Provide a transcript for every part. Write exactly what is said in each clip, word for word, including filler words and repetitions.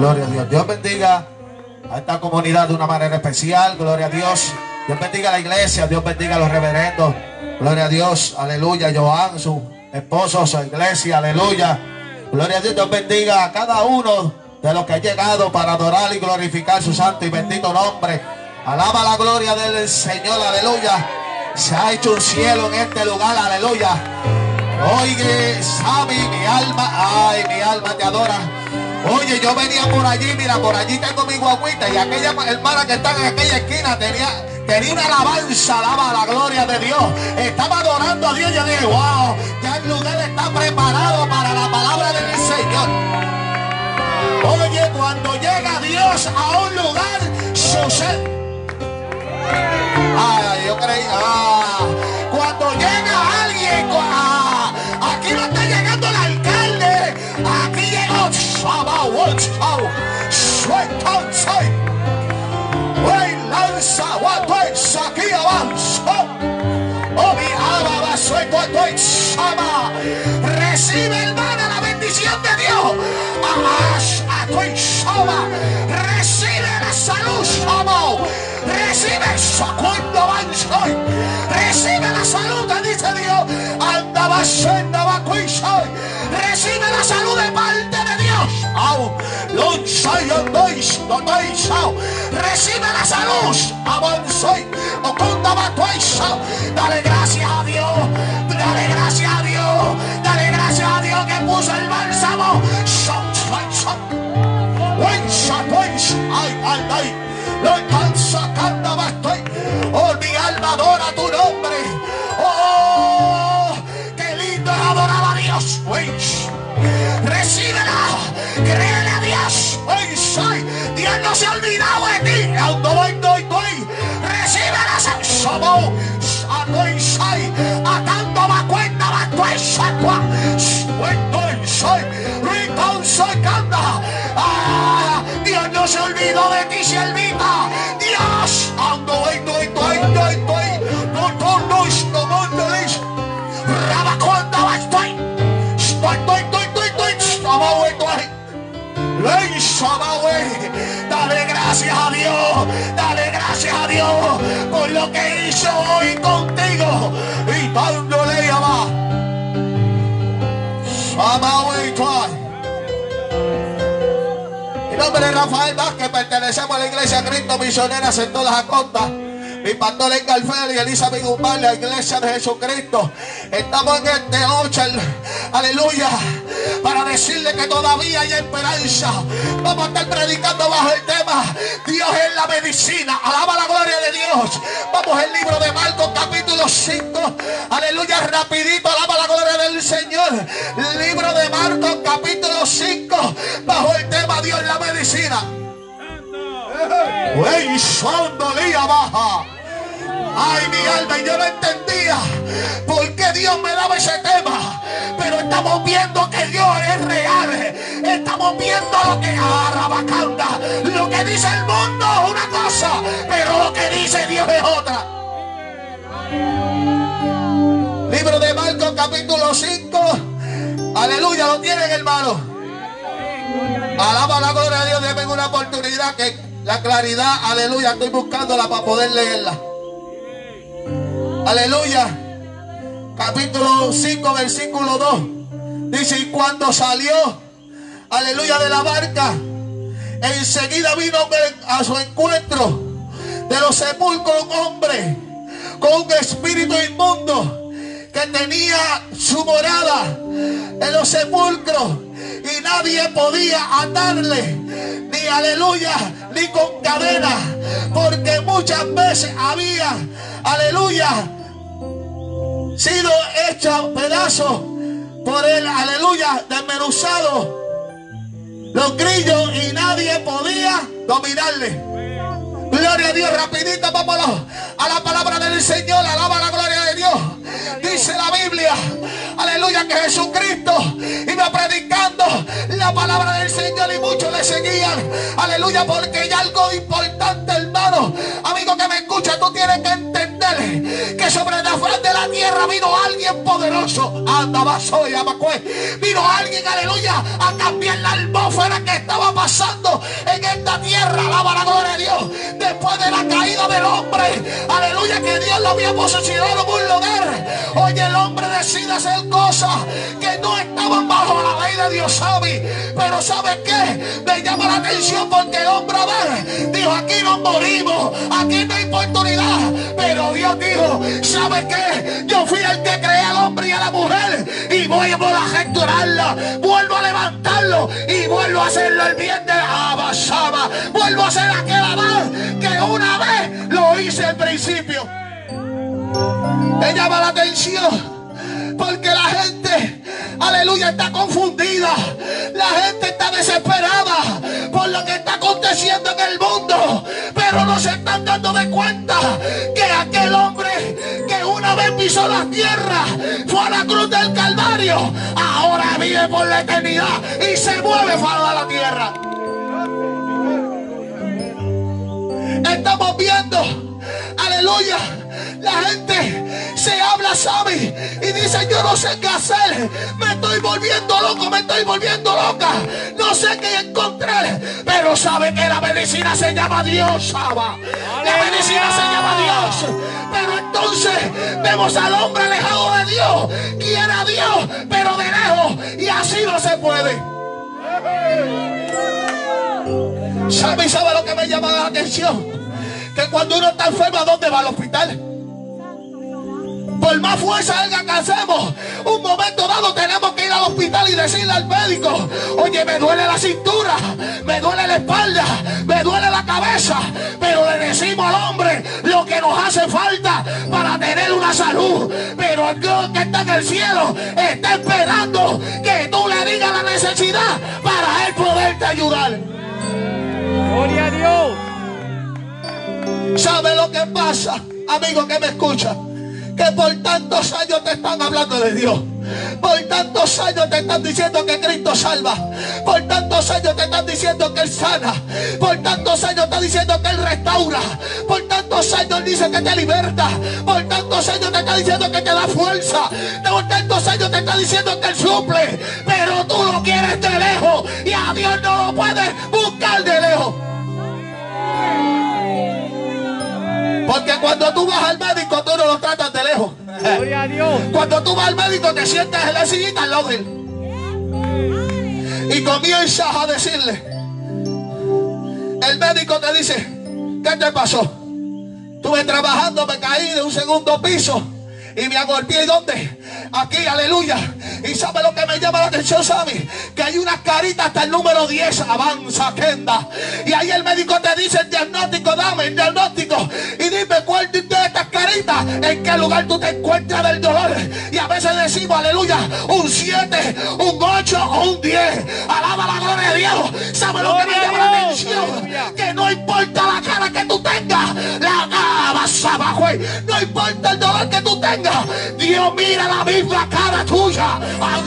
Gloria a Dios. Dios bendiga a esta comunidad de una manera especial. Gloria a Dios. Dios bendiga a la iglesia. Dios bendiga a los reverendos. Gloria a Dios. Aleluya. Joan, su esposo, su iglesia. Aleluya. Gloria a Dios. Dios bendiga a cada uno de los que han llegado para adorar y glorificar su santo y bendito nombre. Alaba la gloria del Señor. Aleluya. Se ha hecho un cielo en este lugar. Aleluya. Oye, Sammy, mi alma, ay, mi alma te adora. Oye, yo venía por allí, mira, por allí tengo mi guaguita y aquella hermana que está en aquella esquina tenía, tenía una alabanza, alaba la gloria de Dios. Estaba adorando a Dios y yo dije, wow, ya el lugar está preparado para la palabra del Señor. Oye, cuando llega Dios a un lugar, sucede. Ay, yo creí, ah, cuando llega alguien, ah, aquí no está llegando el alcalde, aquí llegó Shaba Watchow, Suetan Sai, Wey Lanza, Watoy, Saki avanza, Obi Ababa, Sueto, Atoy, Shaba, recibe hermana la bendición de Dios, Amash, Atoy, Shaba, recibe la salud, Shaba. Recibe eso cuando avanza. Recibe la salud, te dice Dios. Andaba senda va cuisa. Recibe la salud de parte de Dios. Au, lo sai andais, no dais. Recibe la salud. Avanza. O cuando va cuisa. Dale gracias a Dios. Dale gracias a Dios. Dale gracias a Dios que puso el bálsamo. Ay, ay, ay. Lo alcanza, canta, estoy. Oh, mi alma adora tu nombre. Oh, qué lindo es adorar a Dios. Recíbela, créele a Dios. Dios no se ha olvidado de ti. Recíbela, somos. Atando va cuenta, va cuesta. Dios no se olvidó de ti, siervita. Dios, ando, ando, ando, ando, ando, no, no, no, no, no, no, Raba cuando va, estoy, estoy, estoy, estoy, estoy, estoy, estoy, dale gracias a Dios, dale gracias a Dios por lo que hizo hoy contigo y dándole a más. Mi nombre es Rafael Vázquez, pertenecemos a la Iglesia Cristo Misioneras en todas las costas. Mi pastor es Galfer y Elizabeth Guzmán, la Iglesia de Jesucristo. Estamos en este noche, aleluya, para decirle que todavía hay esperanza. Vamos a estar predicando bajo el tema Dios es la medicina. Alaba la gloria de Dios. Vamos al libro de Marcos capítulo cinco. Aleluya, rapidito, alaba la gloria del Señor. Libro de Marcos capítulo cinco, bajo el tema Dios es la medicina. Wey, sondolía baja. Ay, mi alma, y yo no entendía por qué Dios me daba ese tema. Pero estamos viendo que Dios es real. Estamos viendo lo que arrabacanda. Lo que dice el mundo es una cosa, pero lo que dice Dios es otra. Libro de Marcos capítulo cinco. Aleluya, lo tienen, hermano. Alaba la gloria de Dios. Denme una oportunidad que la claridad, aleluya, estoy buscándola para poder leerla. Aleluya. Capítulo cinco, versículo dos. Dice, y cuando salió, aleluya, de la barca, enseguida vino a su encuentro de los sepulcros un hombre con un espíritu inmundo que tenía su morada en los sepulcros y nadie podía atarle, ni aleluya, ni con cadena, porque muchas veces había, aleluya, sido hecho pedazos por él, aleluya, desmenuzado los grillos y nadie podía dominarle. Gloria a Dios, rapidito, vámonos a la palabra del Señor, alaba la gloria de Dios. Dice la Biblia, aleluya, que Jesucristo iba predicando la palabra del Señor y muchos le seguían, aleluya, porque hay algo importante, hermano, amigo que me escucha, tú tienes que entender que que sobre la faz de la tierra vino alguien poderoso. Andaba soy, Abacue. Vino alguien, aleluya, a cambiar la atmósfera que estaba pasando en esta tierra. Alaba la gloria de Dios. Después de la caída del hombre, aleluya, que Dios lo había posicionado en un lugar. Oye, el hombre decide hacer cosas que no estaban bajo la ley de Dios, ¿sabe? Pero ¿sabe qué? Me llama la atención porque el hombre ve, dijo, aquí no morimos, aquí no hay oportunidad. Pero Dios dijo, ¿sabe qué? Yo fui el que creé al hombre y a la mujer y voy a restaurarla, vuelvo a levantarlo y vuelvo a hacerlo el bien de la Abasaba. Vuelvo a hacer aquel amor que una vez lo hice al principio. Me llama la atención porque la gente, aleluya, está confundida. La gente está desesperada por lo que está aconteciendo en el mundo, pero no se están dando de cuenta que aquel hombre que una vez pisó la tierra, fue a la cruz del Calvario, ahora vive por la eternidad y se mueve para la tierra. Estamos viendo, aleluya, la gente se habla, sabe, y dice, yo no sé qué hacer, me estoy volviendo loco, me estoy volviendo loca, no sé qué encontrar, pero sabe que la medicina se llama Dios, ¿sabe? La medicina se llama Dios. Pero entonces vemos al hombre alejado de Dios, quiere a Dios, pero de lejos, y así no se puede. ¿Sabe? ¿Sabe lo que me llama la atención? Que cuando uno está enfermo, ¿a dónde va? Al hospital. Por más fuerza que hacemos, un momento dado tenemos que ir al hospital y decirle al médico, oye, me duele la cintura, me duele la espalda, me duele la cabeza, pero le decimos al hombre lo que nos hace falta para tener una salud. Pero el Dios que está en el cielo está esperando que tú le digas la necesidad para él poderte ayudar. Gloria a Dios. ¿Sabe lo que pasa, amigo que me escucha? Que por tantos años te están hablando de Dios, por tantos años te están diciendo que Cristo salva, por tantos años te están diciendo que Él sana, por tantos años te están diciendo que Él restaura, por tantos años dice que te liberta, por tantos años te está diciendo que te da fuerza, por tantos años te está diciendo que Él suple, pero tú lo quieres de lejos y a Dios no lo puedes buscar de lejos. Porque cuando tú vas al médico, tú no lo tratas de lejos. Gloria a Dios. Cuando tú vas al médico, te sientas en la sillita al lado de él y comienzas a decirle. El médico te dice, ¿qué te pasó? Estuve trabajando, me caí de un segundo piso y me agolpeé. ¿Y dónde? Aquí, aleluya. Y ¿sabe lo que me llama la atención, Sammy? Que hay una carita hasta el número diez, avanza, Kenda. Y ahí el médico te dice el diagnóstico, dame el diagnóstico. Y dime cuál de estas caritas, en qué lugar tú te encuentras del dolor. Y a veces decimos, aleluya, un siete, un ocho o un diez. Alaba la gloria de Dios. ¿Sabe lo que me llama la atención? Que no importa la cara que tú tengas, la cara vas abajo. No importa el dolor que tú tengas, Dios mira la misma cara tuya.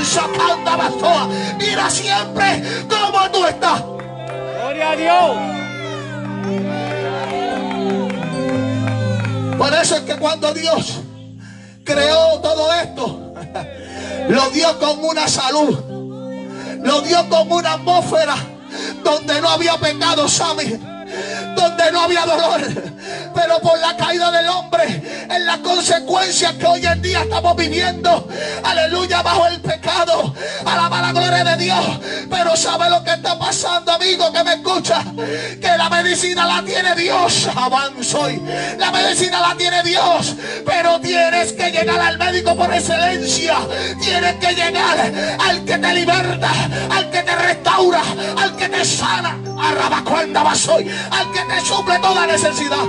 Mira siempre cómo tú estás. Gloria a Dios. Por eso es que cuando Dios creó todo esto, lo dio con una salud, lo dio con una atmósfera donde no había pecado, Sammy, donde no había dolor. Pero por la caída del hombre, en las consecuencias que hoy en día estamos viviendo, aleluya, bajo el pecado, alaba la gloria de Dios. Pero ¿sabe lo que está pasando, amigo que me escucha? Que la medicina la tiene Dios. Avanzo hoy. La medicina la tiene Dios, pero tienes que llegar al médico por excelencia. Tienes que llegar al que te liberta, al que te restaura, al que te sana, arrabacuenda vas hoy, al que te suple toda necesidad.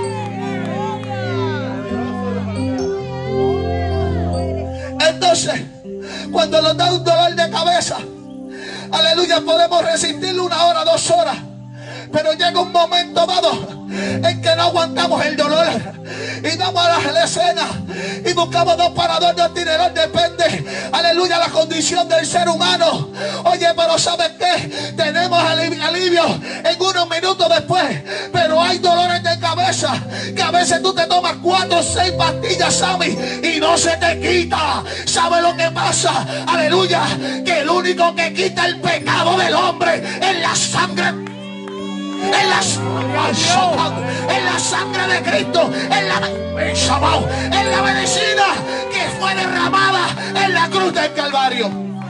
Entonces, cuando nos da un dolor de cabeza, aleluya, podemos resistirlo una hora, dos horas. Pero llega un momento dado en que no aguantamos el dolor y vamos a la escena y buscamos dos paradores de itinerar. Depende, aleluya, la condición del ser humano. Oye, pero ¿sabes qué? Tenemos alivio en unos minutos después, pero hay dolores de cabeza que a veces tú te tomas cuatro o seis pastillas, Sammy, y no se te quita. ¿Sabe lo que pasa? Aleluya, que el único que quita el pecado del hombre es la sangre, en la, en la sangre de Cristo, en la, en la medicina que fue derramada en la cruz del Calvario.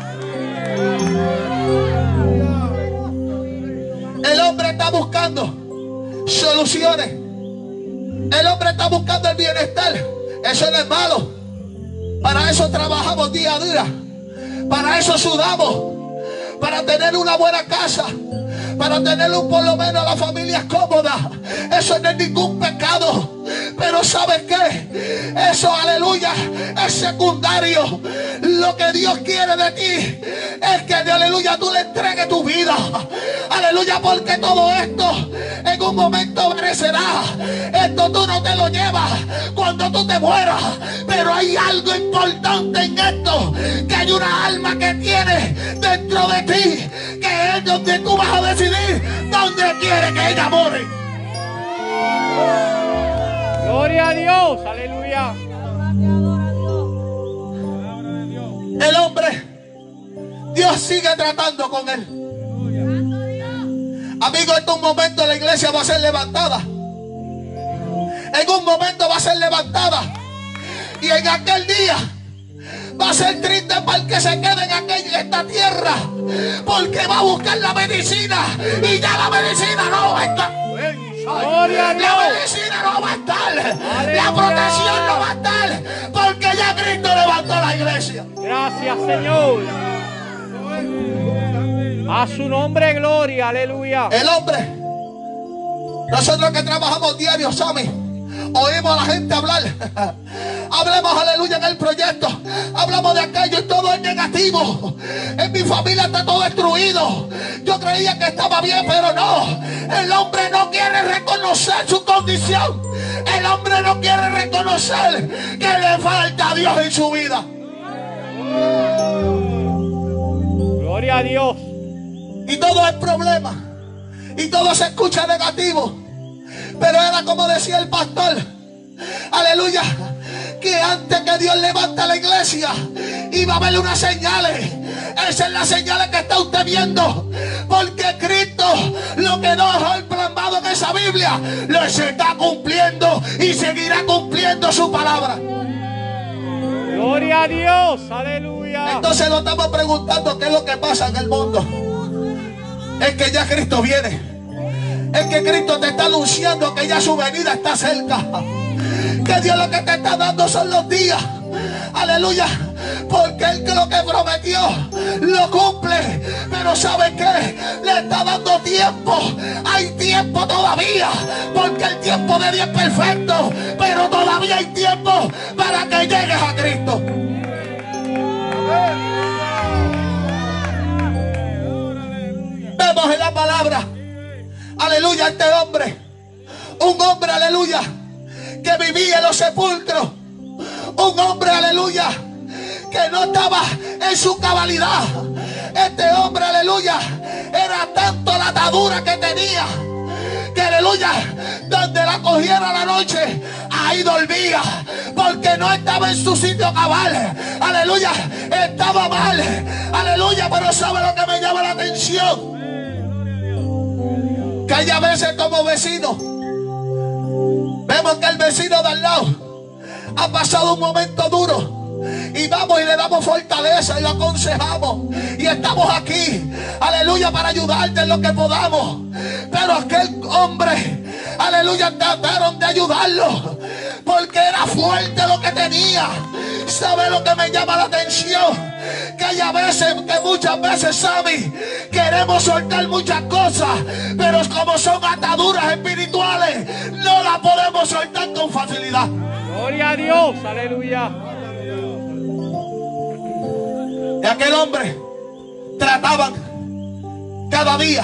El hombre está buscando soluciones. El hombre está buscando el bienestar. Eso no es malo. Para eso trabajamos día a día. Para eso sudamos. Para tener una buena casa, para tener un, por lo menos la familia cómoda. Eso no es ningún pecado. Pero ¿sabes qué? Eso, aleluya, es secundario. Lo que Dios quiere de ti es que, aleluya, tú le entregues tu vida. Aleluya, porque todo esto en un momento perecerá. Esto tú no te lo llevas cuando tú te mueras. Pero hay algo importante en esto, que hay una alma que tienes dentro de ti, que es donde tú vas a decidir dónde quiere que ella more. Gloria a Dios, aleluya. El hombre, Dios sigue tratando con él. Amigo, en un momento la iglesia va a ser levantada. En un momento va a ser levantada. Y en aquel día va a ser triste para el que se quede en aquella, esta tierra, porque va a buscar la medicina y ya la medicina no va a estar. Gloria a Dios. La medicina no va a estar. Aleluya. La protección no va a estar, porque ya Cristo levantó la iglesia. Gracias, Señor. A su nombre, gloria, aleluya. El hombre, nosotros que trabajamos diario, Sammy, oímos a la gente hablar. Hablemos, aleluya, en el proyecto. Hablamos de aquello y todo es negativo. En mi familia está todo destruido. Yo creía que estaba bien, pero no. El hombre no quiere reconocer su condición. El hombre no quiere reconocer que le falta a Dios en su vida. Gloria a Dios. Y todo es problema. Y todo se escucha negativo. Pero era como decía el pastor, aleluya, que antes que Dios levanta la iglesia iba a haber unas señales. Esas son las señales que está usted viendo, porque Cristo, lo que nos ha plasmado en esa Biblia, lo se está cumpliendo y seguirá cumpliendo su palabra. Gloria a Dios, aleluya. Entonces nos estamos preguntando qué es lo que pasa en el mundo. Es que ya Cristo viene. Es que Cristo te está anunciando que ya su venida está cerca. Que Dios lo que te está dando son los días. Aleluya. Porque Él que lo que prometió lo cumple. Pero ¿sabe qué? Le está dando tiempo. Hay tiempo todavía. Porque el tiempo de Dios es perfecto. Pero todavía hay tiempo para que llegues a Cristo. Vemos en la palabra, aleluya, este hombre, un hombre, aleluya, que vivía en los sepulcros, un hombre, aleluya, que no estaba en su cabalidad. Este hombre, aleluya, era tanto la atadura que tenía, que aleluya, donde la cogiera la noche, ahí dormía, porque no estaba en su sitio cabal. Aleluya, estaba mal, aleluya. Pero ¿sabe lo que me llama la atención? Que hay a veces como vecinos, vemos que el vecino de al lado ha pasado un momento duro y vamos y le damos fortaleza y lo aconsejamos y estamos aquí, aleluya, para ayudarte en lo que podamos. Pero aquel hombre, aleluya, trataron de ayudarlo porque era fuerte lo que tenía. ¿Sabe lo que me llama la atención? Que hay a veces, que muchas veces, Sammy, queremos soltar muchas cosas, pero como son ataduras espirituales, no las podemos soltar con facilidad. Gloria a Dios, aleluya. De aquel hombre trataban cada día,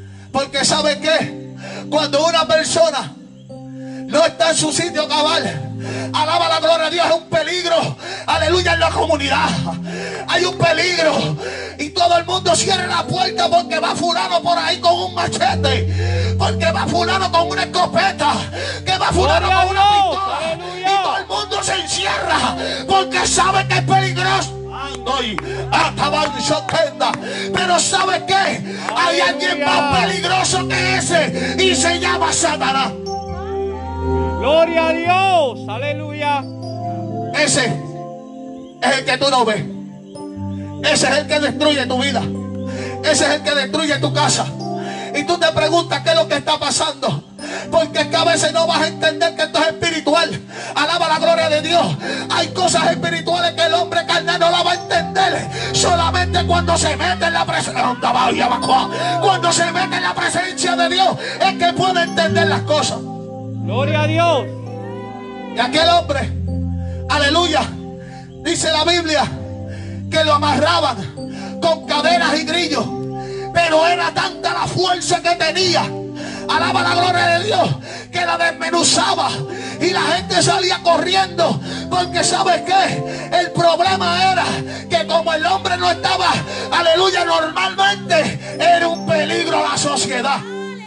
porque ¿sabe qué? Cuando una persona no está en su sitio cabal, alaba la gloria de Dios, es un peligro, aleluya, en la comunidad. Hay un peligro y todo el mundo cierra la puerta porque va fulano por ahí con un machete, porque va fulano con una escopeta, que va fulano Gloria con una a Dios, pistola. aleluya. Y todo el mundo se encierra porque sabe que es peligroso. Ando y atabanzotenda. Pero ¿sabe qué? Hay alguien más peligroso que ese y se llama Satanás. Gloria a Dios. Aleluya. Ese es el que tú no ves. Ese es el que destruye tu vida. Ese es el que destruye tu casa. Y tú te preguntas qué es lo que está pasando. Porque es que a veces no vas a entender que esto es espiritual. Alaba la gloria de Dios. Hay cosas espirituales que el hombre carnal no la va a entender. Solamente cuando se mete en la presencia. Cuando se mete en la presencia de Dios es que puede entender las cosas. Gloria a Dios. Y aquel hombre, aleluya, dice la Biblia que lo amarraban con cadenas y grillos. Pero era tanta la fuerza que tenía, alaba la gloria de Dios, que la desmenuzaba y la gente salía corriendo. Porque ¿sabes qué? El problema era que como el hombre no estaba, aleluya, normalmente, era un peligro a la sociedad.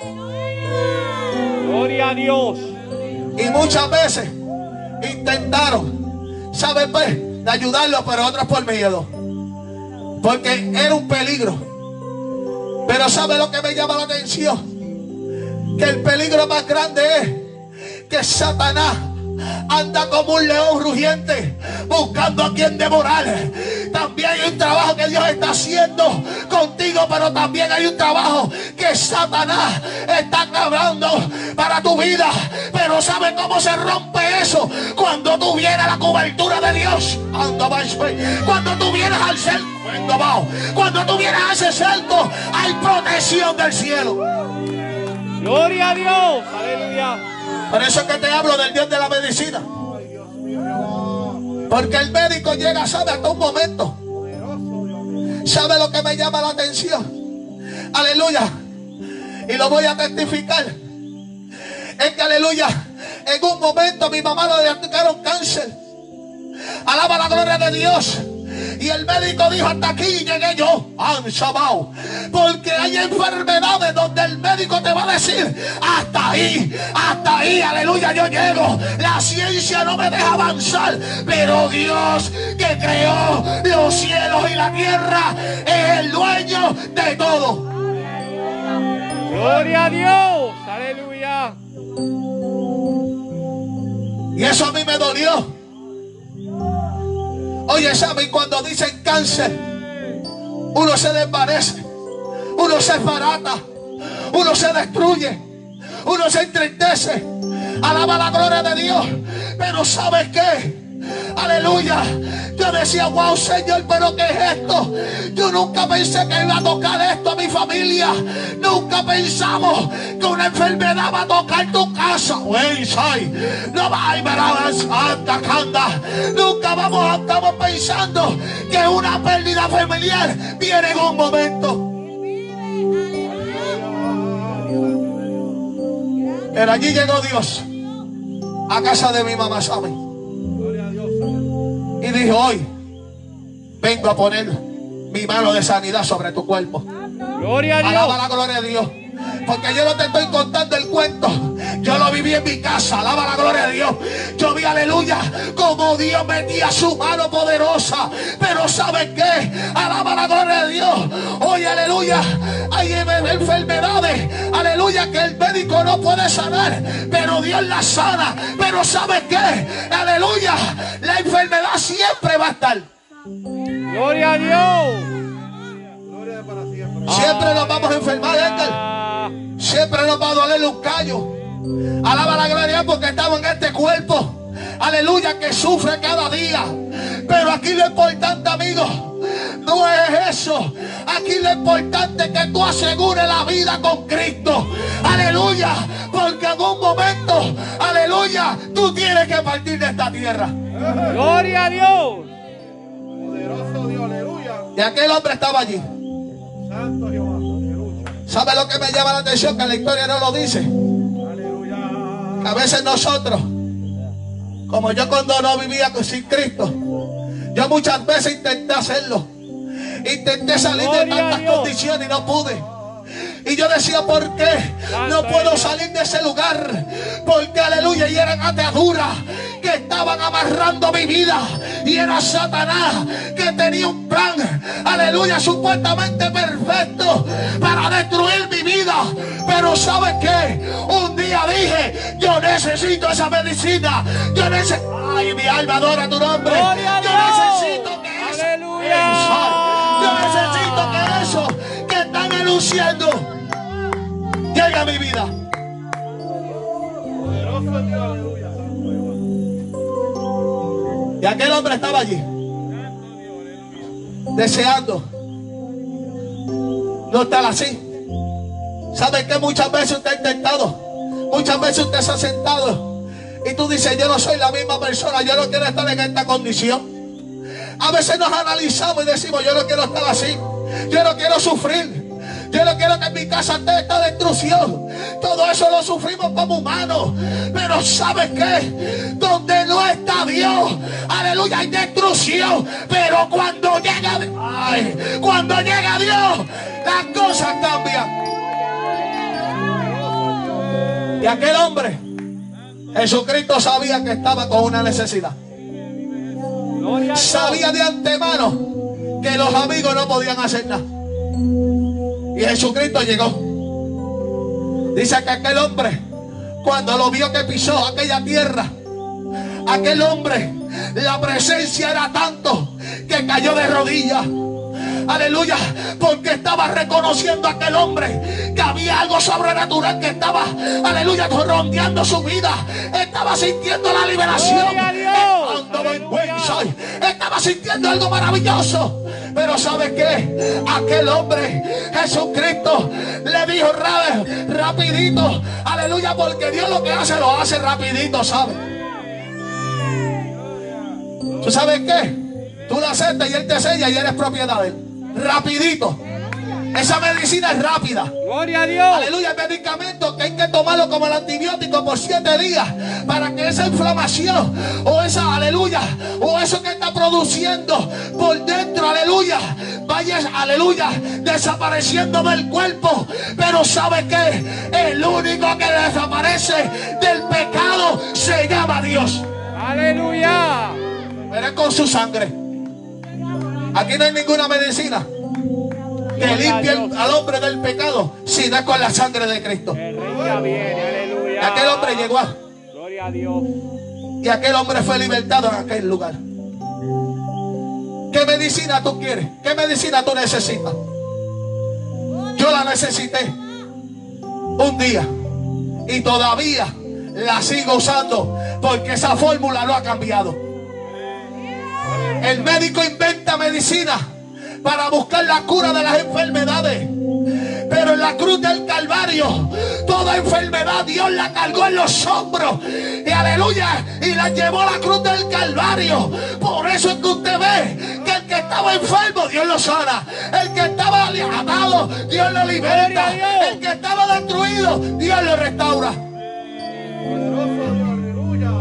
Gloria a Dios. Y muchas veces intentaron, ¿sabes qué? De ayudarlo, pero otras por miedo, porque era un peligro. Pero ¿sabe lo que me llama la atención? Que el peligro más grande es que Satanás anda como un león rugiente buscando a quien devorar. También hay un trabajo que Dios está haciendo contigo, pero también hay un trabajo que Satanás está acabando para tu vida. Pero ¿sabe cómo se rompe eso? Cuando tú vienes a la cobertura de Dios. Cuando tú vienes al cerco, cuando tú vienes a ese cerco, hay protección del cielo. Gloria a Dios. Aleluya. Por eso es que te hablo del Dios de la medicina. Porque el médico llega, sabe, hasta un momento. ¿Sabe lo que me llama la atención? Aleluya. Y lo voy a testificar. Es que, aleluya, en un momento mi mamá le diagnosticaron cáncer. Alaba la gloria de Dios. Y el médico dijo: hasta aquí llegué yo. Porque hay enfermedades donde el médico te va a decir: hasta ahí, hasta ahí, aleluya, yo llego. La ciencia no me deja avanzar, pero Dios, que creó los cielos y la tierra, es el dueño de todo. Gloria a Dios. Aleluya. Y eso a mí me dolió. Oye, ¿saben? Cuando dicen cáncer, uno se desvanece, uno se esbarata, uno se destruye, uno se entristece. Alaba la gloria de Dios. Pero ¿sabes qué? Aleluya. Yo decía: wow, Señor, pero ¿qué es esto? Yo nunca pensé que iba a tocar esto a mi familia. Nunca pensamos que una enfermedad va a tocar tu casa. No va a ir Nunca vamos a estamos pensando que una pérdida familiar viene en un momento. Pero allí llegó Dios a casa de mi mamá, ¿saben? Y dijo: hoy vengo a poner mi mano de sanidad sobre tu cuerpo. Gloria a Dios. Alaba la gloria de Dios. Porque yo no te estoy contando el cuento. Yo lo viví en mi casa. Alaba la gloria de Dios. Yo vi, aleluya, como Dios metía su mano poderosa. Pero ¿sabes qué? Alaba la gloria de Dios. Oye, aleluya, hay enfermedades, aleluya, que el médico no puede sanar, pero Dios la sana. Pero ¿sabes qué? Aleluya, la enfermedad siempre va a estar. Gloria a Dios. Siempre nos vamos a enfermar, Edgar. Siempre nos va a doler un callo. Alaba la gloria de Dios, porque estamos en este cuerpo, aleluya, que sufre cada día. Pero aquí lo importante, amigos, no es eso. Aquí lo importante es que tú asegures la vida con Cristo. Aleluya. Porque en un momento, aleluya, tú tienes que partir de esta tierra. Gloria a Dios. Poderoso Dios, aleluya. Y aquel hombre estaba allí. Santo Jehová, aleluya. ¿Sabe lo que me llama la atención? Que la historia no lo dice. Aleluya. A veces nosotros Como yo cuando no vivía sin Cristo, yo muchas veces intenté hacerlo. Intenté salir de Gloria a tantas Dios. condiciones y no pude. Y yo decía, ¿por qué no puedo salir de ese lugar? Porque, aleluya, y eran ataduras que estaban amarrando mi vida. Y era Satanás que tenía un plan, aleluya, supuestamente perfecto para destruir mi vida. Pero ¿sabes qué? Un día dije, yo necesito esa medicina. Yo necesito, ay, mi alma adora tu nombre. Gloria a Yo Dios. necesito que eso, Aleluya. yo necesito que eso que están anunciando llegue a mi vida. Poderoso es Dios, aleluya. Santo Jehová. Y aquel hombre estaba allí, deseando no estar así. ¿Sabe que muchas veces usted ha intentado? Muchas veces usted se ha sentado y tú dices, yo no soy la misma persona, yo no quiero estar en esta condición. A veces nos analizamos y decimos, yo no quiero estar así, yo no quiero sufrir, yo no quiero que en mi casa esté esta destrucción. Todo eso lo sufrimos como humanos. Pero ¿sabes qué? Donde no está Dios, aleluya, hay destrucción. Pero cuando llega, ay, cuando llega Dios, las cosas cambian. Y aquel hombre, Jesucristo sabía que estaba con una necesidad. Gloria a Dios. Sabía de antemano que los amigos no podían hacer nada. Y Jesucristo llegó. Dice que aquel hombre, cuando lo vio que pisó aquella tierra, aquel hombre, la presencia era tanto que cayó de rodillas. Aleluya, porque estaba reconociendo a aquel hombre que había algo sobrenatural que estaba, aleluya, rondeando su vida. Estaba sintiendo la liberación. Gloria a Dios. Aleluya. Estaba sintiendo algo maravilloso. Pero ¿sabe qué? Aquel hombre, Jesucristo, le dijo rapidito, aleluya, porque Dios lo que hace, lo hace rapidito, ¿sabe? ¿Tú sabes qué? Tú lo aceptas y Él te sella y eres propiedad de Él. Rapidito. Esa medicina es rápida. Gloria a Dios. Aleluya, el medicamento que hay que tomarlo como el antibiótico por siete días para que esa inflamación o esa, aleluya, o eso que está produciendo por dentro, aleluya, vaya, aleluya, desapareciendo del cuerpo. Pero ¿sabe qué? El único que desaparece del pecado se llama Dios. Aleluya. Pero es con su sangre. Aquí no hay ninguna medicina que limpie al hombre del pecado, sino es con la sangre de Cristo. El rey ya viene. Aleluya. Aquel hombre llegó a, Gloria a Dios. y aquel hombre fue libertado en aquel lugar. ¿Qué medicina tú quieres? ¿Qué medicina tú necesitas? Yo la necesité un día y todavía la sigo usando porque esa fórmula no ha cambiado. El médico inventa medicina para buscar la cura de las enfermedades. Pero en la cruz del Calvario, toda enfermedad Dios la cargó en los hombros. Y aleluya, y la llevó a la cruz del Calvario. Por eso es que usted ve que el que estaba enfermo, Dios lo sana. El que estaba atado, Dios lo liberta. El que estaba destruido, Dios lo restaura. Poderoso Dios, aleluya.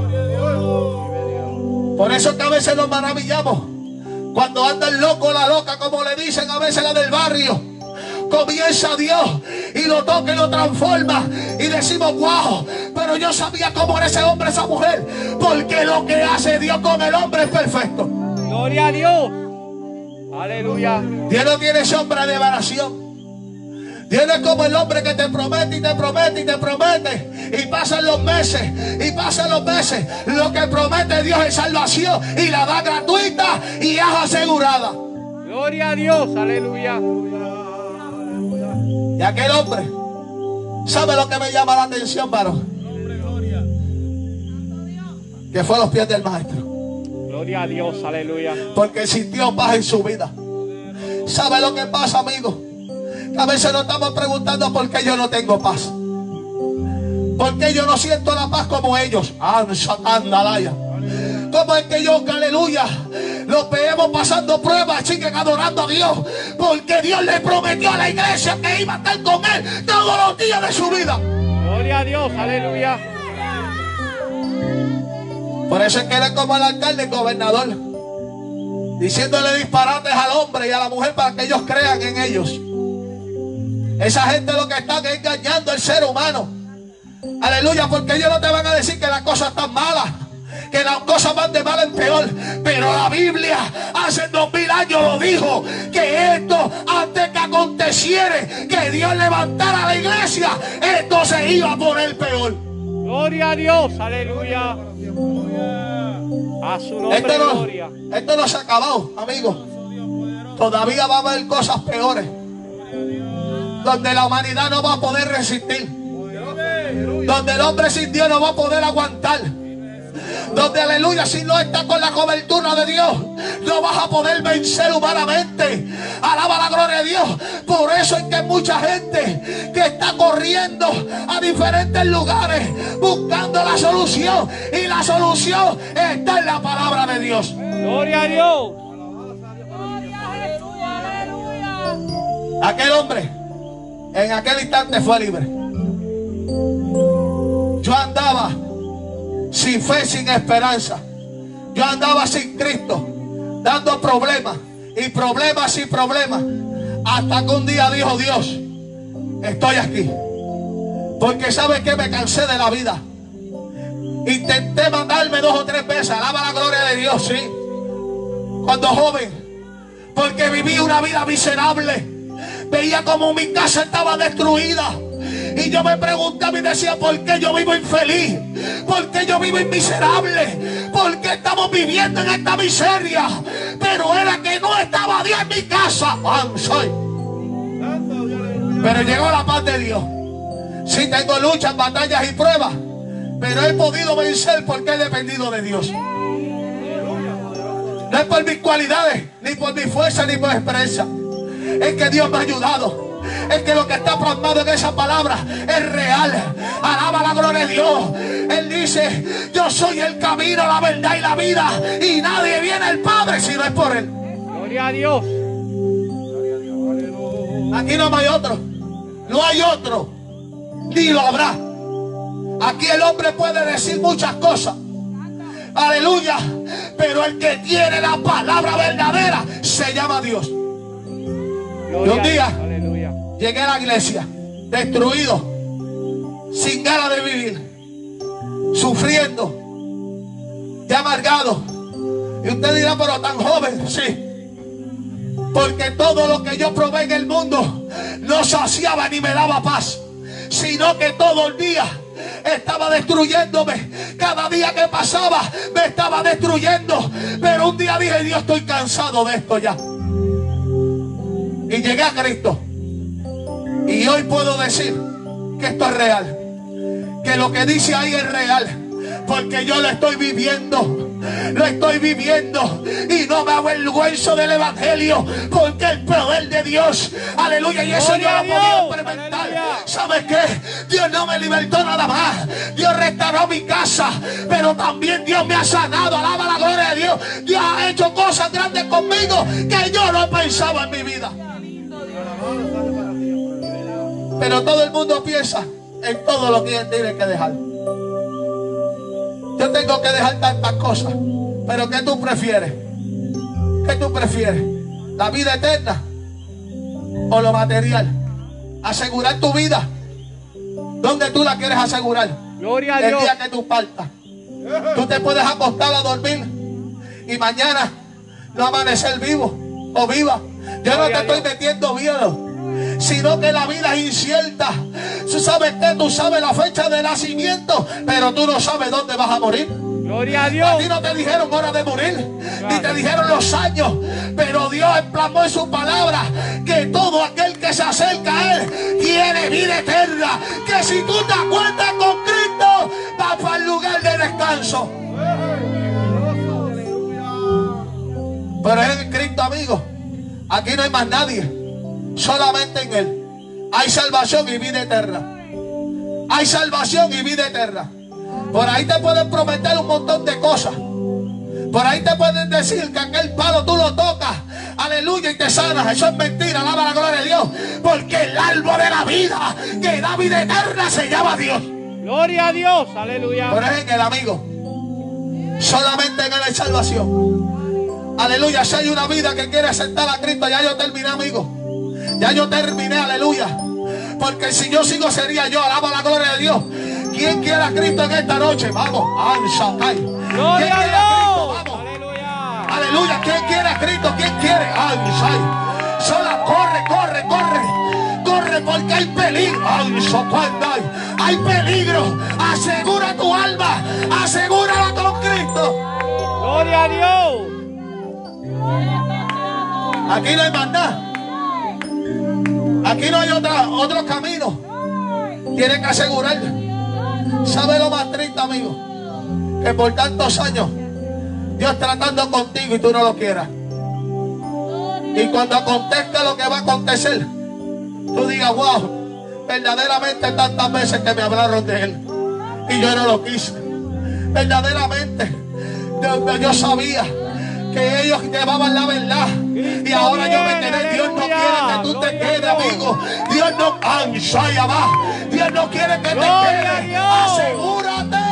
Por eso que a veces nos maravillamos cuando anda el loco, la loca, como le dicen a veces la del barrio. Comienza Dios y lo toca y lo transforma y decimos, wow, pero yo sabía cómo era ese hombre, esa mujer, porque lo que hace Dios con el hombre es perfecto. Gloria a Dios. Aleluya. Dios no tiene sombra de variación. Dios no es como el hombre que te promete y te promete y te promete y pasan los meses y pasan los meses. Lo que promete Dios es salvación y la da gratuita y es asegurada. Gloria a Dios. Aleluya. Y aquel hombre, ¿sabe lo que me llama la atención, varón? Que fue a los pies del maestro. Gloria a Dios. Aleluya. Porque sintió paz en su vida. ¿Sabe lo que pasa, amigo? A veces nos estamos preguntando por qué yo no tengo paz. ¿Por qué yo no siento la paz como ellos? Ah, Andalaya. ¿Cómo es que yo, aleluya, los vemos pasando pruebas, siguen adorando a Dios? Porque Dios le prometió a la iglesia que iba a estar con Él todos los días de su vida. Gloria a Dios. Aleluya. Por eso es que él es como el alcalde, el gobernador, diciéndole disparates al hombre y a la mujer para que ellos crean en ellos. Esa gente lo que están es engañando al ser humano. Aleluya, porque ellos no te van a decir que las cosas están malas, que las cosas van de mal en peor. Pero la Biblia hace dos mil años lo dijo, que esto antes que aconteciere, que Dios levantara la iglesia, esto se iba a poner peor. Gloria a Dios, aleluya. A su nombre, Esto no, gloria. esto no se ha acabado, amigos. Todavía va a haber cosas peores, donde la humanidad no va a poder resistir, donde el hombre sin Dios no va a poder aguantar, donde, aleluya, si no está con la cobertura de Dios, no vas a poder vencer humanamente. Alaba la gloria de Dios. Por eso es que hay mucha gente que está corriendo a diferentes lugares buscando la solución, y la solución está en la palabra de Dios. Gloria a Dios. Aquel hombre en aquel instante fue libre. Yo andaba sin fe, sin esperanza. Yo andaba sin Cristo, dando problemas y problemas y problemas, hasta que un día dijo Dios: estoy aquí. Porque sabe que me cansé de la vida. Intenté mandarme dos o tres veces, alaba la gloria de Dios, sí, cuando joven, porque viví una vida miserable. Veía como mi casa estaba destruida, y yo me preguntaba y decía: ¿por qué yo vivo infeliz? ¿Por qué yo vivo miserable? ¿Por qué estamos viviendo en esta miseria? Pero era que no estaba Dios en mi casa. Soy. Pero llegó la paz de Dios. Sí, tengo luchas, batallas y pruebas, pero he podido vencer porque he dependido de Dios. No es por mis cualidades, ni por mi fuerza, ni por mi experiencia. Es que Dios me ha ayudado. Es que lo que está plasmado en esa palabra es real. Alaba la gloria de Dios. Él dice: yo soy el camino, la verdad y la vida, y nadie viene al Padre si no es por Él. Gloria a Dios. Aquí no hay otro. No hay otro, ni lo habrá. Aquí el hombre puede decir muchas cosas, aleluya, pero el que tiene la palabra verdadera se llama Dios. Y un día aleluya, llegué a la iglesia destruido, sin ganas de vivir, sufriendo, ya amargado. Y usted dirá: pero tan joven. Sí, porque todo lo que yo probé en el mundo no saciaba ni me daba paz, sino que todo el día estaba destruyéndome. Cada día que pasaba me estaba destruyendo. Pero un día dije: Dios, estoy cansado de esto ya. Y llegué a Cristo. Y hoy puedo decir que esto es real, que lo que dice ahí es real, porque yo lo estoy viviendo. Lo estoy viviendo y no me avergüenzo del evangelio, porque el poder de Dios, aleluya, y eso yo lo podía experimentar. ¿Sabes qué? Dios no me libertó nada más, Dios restauró mi casa, pero también Dios me ha sanado. Alaba la gloria de Dios. Dios ha hecho cosas grandes conmigo que yo no pensaba en mi vida. Pero todo el mundo piensa en todo lo que él tiene que dejar. Yo tengo que dejar tantas cosas, pero ¿qué tú prefieres? ¿Qué tú prefieres? ¿La vida eterna o lo material? Asegurar tu vida. ¿Dónde tú la quieres asegurar? gloria a El Dios. día que tú partas. Tú te puedes acostar a dormir y mañana no amanecer vivo o viva. Yo no te estoy metiendo miedo, sino que la vida es incierta. Tú sabes que tú sabes la fecha de nacimiento, pero tú no sabes dónde vas a morir. Gloria a Dios. A ti no te dijeron hora de morir, ni te dijeron los años, pero Dios plasmó en su palabra que todo aquel que se acerca a Él tiene vida eterna. Que si tú te acuerdas con Cristo, vas para el lugar de descanso. Pero es en Cristo, amigo. Aquí no hay más nadie, solamente en Él hay salvación y vida eterna. Hay salvación y vida eterna. Por ahí te pueden prometer un montón de cosas. Por ahí te pueden decir que aquel palo tú lo tocas, aleluya, y te sanas. Eso es mentira, alaba la gloria de Dios. Porque el árbol de la vida que da vida eterna se llama Dios. Gloria a Dios, aleluya. Pero es en el amigo. Solamente en Él hay salvación. Aleluya. Si hay una vida que quiere aceptar a Cristo, ya yo terminé, amigo. Ya yo terminé, aleluya. Porque si yo sigo sería yo. Alaba la gloria de Dios. ¿Quién quiere a Cristo en esta noche? Vamos. ¿Quién quiere a Cristo? Vamos. Aleluya. Aleluya. ¿Quién quiere a Cristo? ¿Quién quiere? Ay, sola, corre, corre, corre. Corre porque hay peligro. Ay, hay peligro. Asegura tu alma. Asegúrala con Cristo. Gloria a Dios. Aquí no hay más nada. Aquí no hay otra, otro camino. Tienes que asegurar. ¿Sabe lo más triste, amigo? Que por tantos años Dios tratando contigo y tú no lo quieras. Y cuando acontezca lo que va a acontecer, tú digas, wow, verdaderamente tantas veces que me hablaron de Él y yo no lo quise. Verdaderamente yo, yo sabía que ellos llevaban la verdad y ahora yo me quedé. Dios no quiere que tú te quedes, amigo. Dios no, ansaya va. Dios no quiere que te quedes. Asegúrate.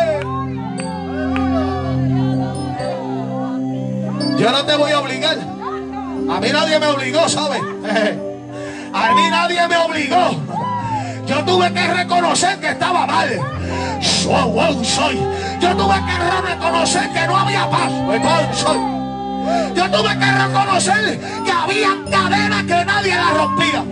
Yo no te voy a obligar. A mí nadie me obligó, ¿sabes? A mí nadie me obligó. Yo tuve que reconocer que estaba mal. Soy. Yo tuve que reconocer que no había paz. Soy. Yo tuve que reconocer que había cadenas que nadie las rompía.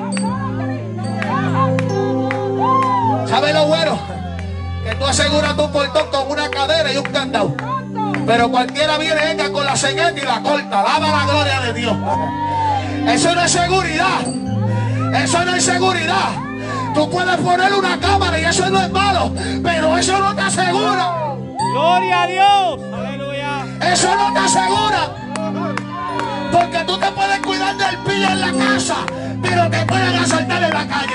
¿Sabes lo bueno? Que tú aseguras tu portón con una cadena y un candado. Pero cualquiera viene, venga con la cegueta y la corta. Alaba la gloria de Dios. Eso no es seguridad. Eso no es seguridad. Tú puedes poner una cámara y eso no es malo, pero eso no te asegura. Gloria a Dios. Aleluya. Eso no te asegura. Porque tú te puedes cuidar del pillo en la casa, pero te pueden asaltar en la calle.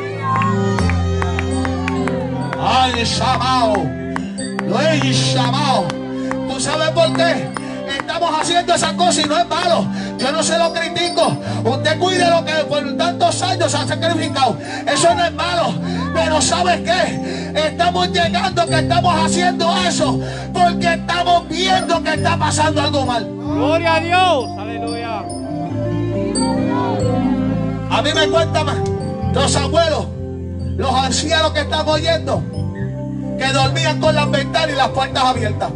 Ay, Shamao. Lo he llamado. ¿Tú sabes por qué estamos haciendo esa cosa y no es malo? Yo no se lo critico. Usted cuide lo que por tantos años se ha sacrificado. Eso no es malo. Pero ¿sabes qué? Estamos llegando que estamos haciendo eso porque estamos viendo que está pasando algo mal. Gloria a Dios. Aleluya. A mí me cuentan los abuelos, los ancianos que están oyendo, que dormían con las ventanas y las puertas abiertas.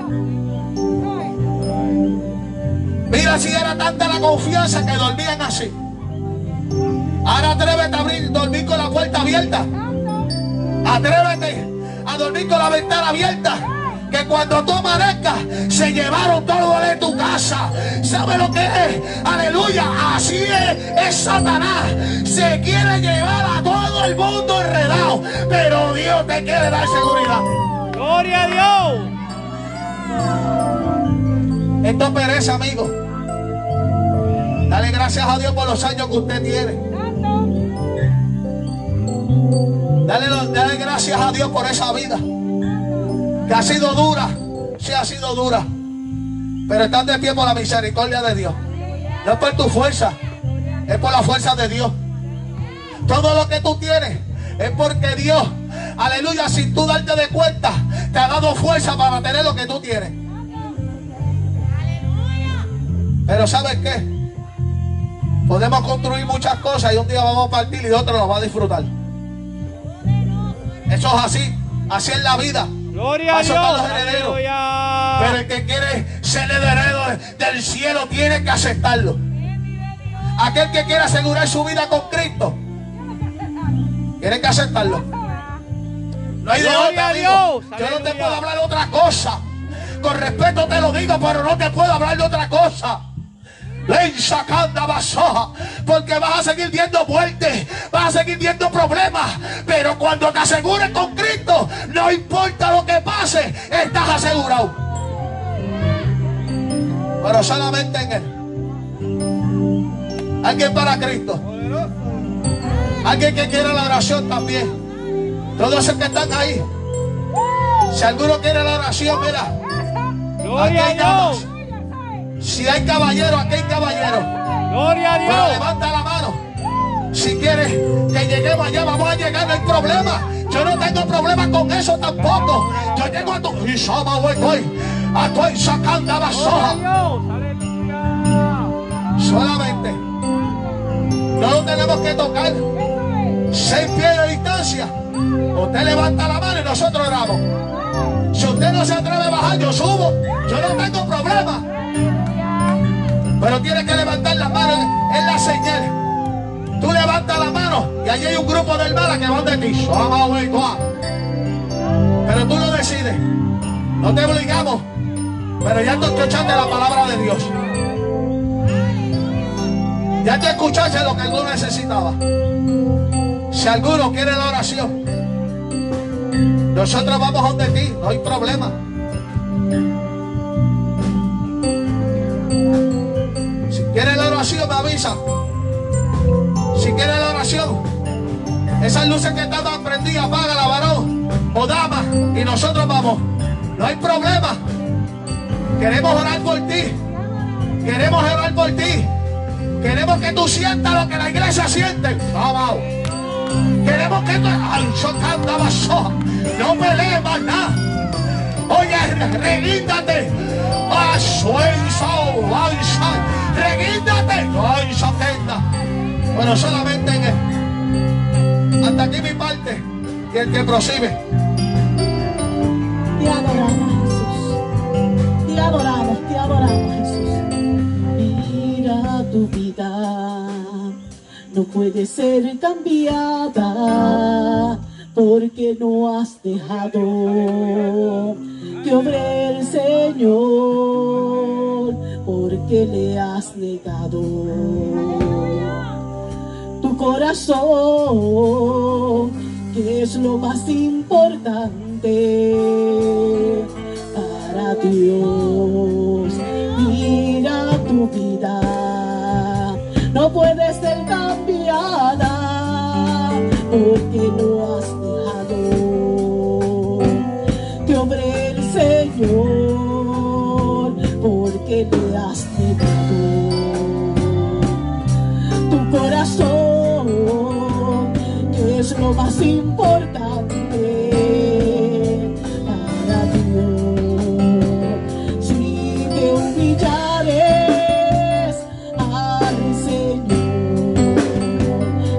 Mira si era tanta la confianza que dormían así. Ahora atrévete a abrir, dormir con la puerta abierta. Atrévete a dormir con la ventana abierta. Que cuando tú amanezcas se llevaron todo de tu casa. ¿Sabe lo que es? Aleluya. Así es, es Satanás. Se quiere llevar a todo el mundo enredado, pero Dios te quiere dar seguridad. Gloria a Dios. Esto es pereza, amigo. Dale gracias a Dios por los años que usted tiene. Dale, dale gracias a Dios por esa vida que ha sido dura. Sí, ha sido dura, pero estás de pie por la misericordia de Dios. No es por tu fuerza, es por la fuerza de Dios. Todo lo que tú tienes es porque Dios, aleluya, sin tú darte de cuenta, te ha dado fuerza para tener lo que tú tienes. Pero ¿sabes qué? Podemos construir muchas cosas y un día vamos a partir y otro lo va a disfrutar. Eso es así. Así es la vida. Gloria a Dios. Los herederos. Aleluya. Pero el que quiere ser heredero del cielo tiene que aceptarlo. Aquel que quiere asegurar su vida con Cristo tiene que aceptarlo. No hay de otra, amigo. Yo no te puedo hablar de otra cosa. Con respeto te lo digo, pero no te puedo hablar de otra cosa. Porque vas a seguir viendo muerte, vas a seguir viendo problemas, pero cuando te asegures con Cristo, no importa lo que pase, estás asegurado. Pero solamente en Él. Alguien para Cristo, alguien que quiera la oración también. Todos esos que están ahí, si alguno quiere la oración, mira, gloria a Dios. Si hay caballero, aquí hay caballero. Gloria a Dios. Pero levanta la mano. Si quieres que lleguemos allá, vamos a llegar, no hay problema. Yo no tengo problema con eso tampoco. Yo llego a tu... Estoy sacando a la soja. Dios, aleluya. Solamente no lo tenemos que tocar. Seis pies de distancia. Usted levanta la mano y nosotros oramos. Si usted no se atreve a bajar, yo subo. Yo no tengo problema. Pero tiene que levantar la mano. Es la señal. Tú levantas la mano y allí hay un grupo de hermanas que van de ti. Pero tú lo decides. No te obligamos. Pero ya tú escuchaste la palabra de Dios. Ya te escuchaste lo que tú necesitabas. Si alguno quiere la oración, nosotros vamos a donde ti, no hay problema. Si quiere la oración, me avisa. Si quiere la oración, esas luces que estaban prendidas, apágala, varón o dama, y nosotros vamos. No hay problema. Queremos orar por ti. Queremos orar por ti. Queremos que tú sientas lo que la iglesia siente. Vamos. Queremos que tú... Ay, yo cantaba soja. No pelees más nada. Oye, reguíndate. Ay, suelza, ay, reguíndate. Ay, satenda. Bueno, solamente en él. Hasta aquí mi parte. Y el que prosigue. Te adoramos, Jesús. Te adoramos, te adoramos, Jesús. Mira tu vida. No puede ser cambiada porque no has dejado que obre el Señor, porque le has negado tu corazón, que es lo más importante para Dios. Mira tu vida. No puede ser cambiada porque no has dejado que obre el Señor, porque le has negado tu corazón, que es lo más importante para Dios. Si te humillares al Señor y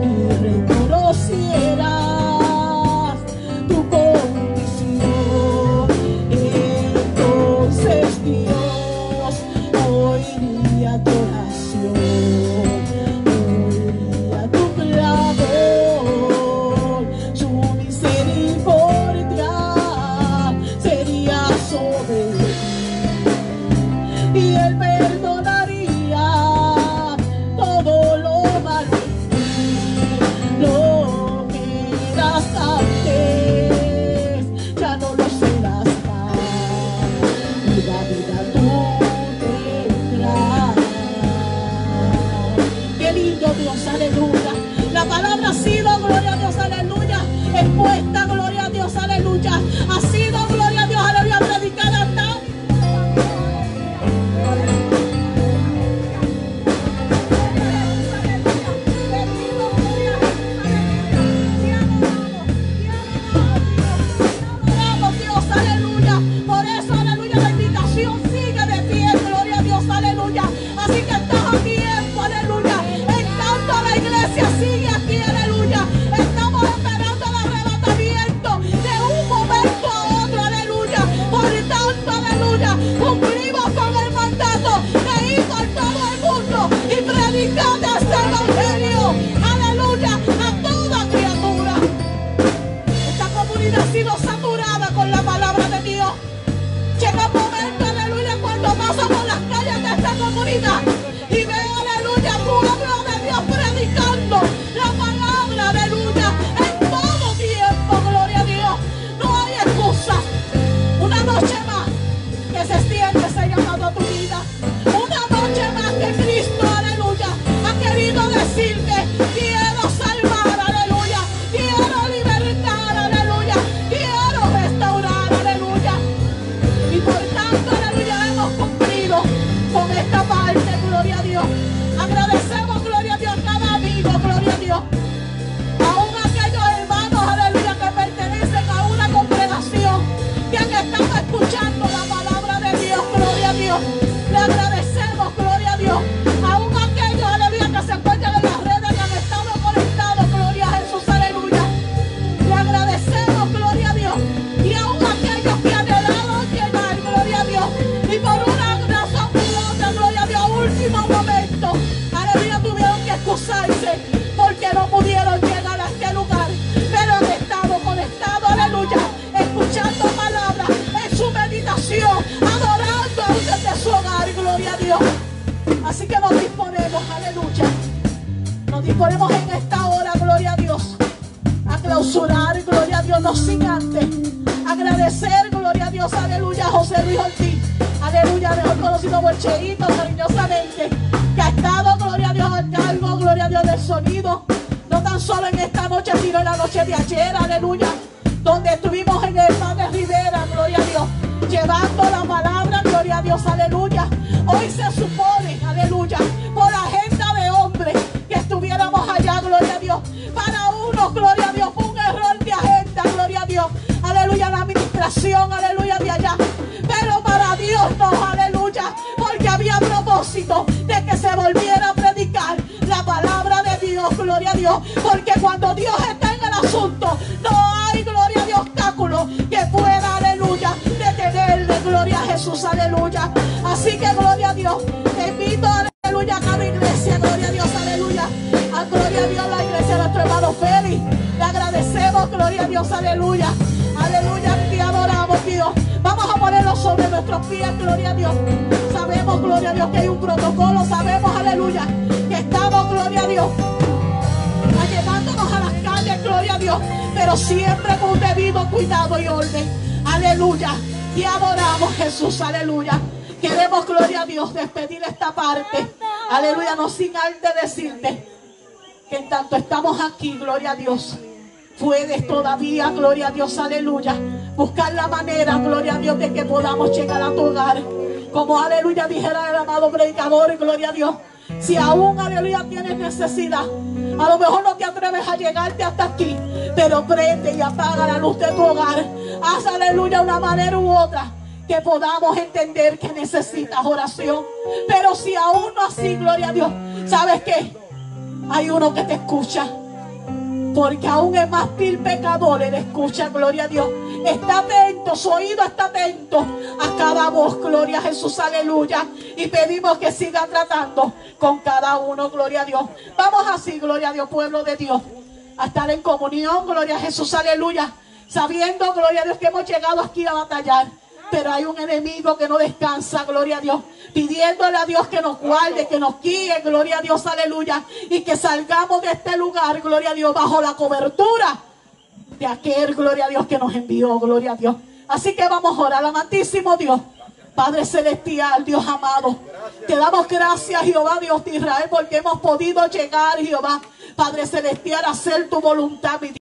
reconocieras tu condición, entonces Dios oiría tu oración, oiría tu clamor. Su misericordia disponemos en esta hora, gloria a Dios, a clausurar, gloria a Dios, no sin antes agradecer, gloria a Dios, aleluya, a José Luis Ortiz, aleluya, mejor conocido por Cheito, cariñosamente, que ha estado, gloria a Dios, al cargo, gloria a Dios, del sonido, no tan solo en esta noche, sino en la noche de ayer, aleluya, donde estuvimos en el Padre Rivera, gloria a Dios, llevando la palabra, gloria a Dios, aleluya. Hoy se supone, aleluya, por la agenda de hombres que estuviéramos allá, gloria a Dios. Para unos, gloria a Dios, fue un error de agenda, gloria a Dios, aleluya, la administración, aleluya, de allá. Pero para Dios no, aleluya, porque había propósito de que se volviera a predicar la palabra de Dios, gloria a Dios. Porque cuando Dios está en el asunto, no hay, gloria a Dios, obstáculo que pueda, aleluya, detenerle, gloria a Jesús, aleluya. Así que, gloria a Dios, te invito, aleluya, a cada iglesia, gloria a Dios, aleluya. A gloria a Dios, la iglesia de nuestro hermano Félix. Le agradecemos, gloria a Dios, aleluya. Aleluya, te adoramos, Dios. Vamos a ponernos sobre nuestros pies, gloria a Dios. Sabemos, gloria a Dios, que hay un protocolo. Sabemos, aleluya, que estamos, gloria a Dios, llevándonos a las calles, gloria a Dios, pero siempre con debido cuidado y orden. Aleluya, te adoramos, Jesús, aleluya. Queremos, gloria a Dios, despedir esta parte, aleluya, no sin antes decirte que en tanto estamos aquí, gloria a Dios, puedes todavía, gloria a Dios, aleluya, buscar la manera, gloria a Dios, de que podamos llegar a tu hogar, como, aleluya, dijera el amado predicador, gloria a Dios. Si aún, aleluya, tienes necesidad, a lo mejor no te atreves a llegarte hasta aquí, pero prende y apaga la luz de tu hogar. Haz, aleluya, una manera u otra que podamos entender que necesitas oración. Pero si aún no así, gloria a Dios, ¿sabes qué? Hay uno que te escucha, porque aún es más vil pecador, él escucha, gloria a Dios. Está atento, su oído está atento a cada voz, gloria a Jesús, aleluya. Y pedimos que siga tratando con cada uno, gloria a Dios. Vamos así, gloria a Dios, pueblo de Dios, a estar en comunión, gloria a Jesús, aleluya. Sabiendo, gloria a Dios, que hemos llegado aquí a batallar, pero hay un enemigo que no descansa, gloria a Dios, pidiéndole a Dios que nos guarde, que nos guíe, gloria a Dios, aleluya, y que salgamos de este lugar, gloria a Dios, bajo la cobertura de aquel, gloria a Dios, que nos envió, gloria a Dios. Así que vamos a orar, amantísimo Dios, Padre celestial, Dios amado, te damos gracias, Jehová, Dios de Israel, porque hemos podido llegar, Jehová, Padre celestial, a hacer tu voluntad, mi Dios.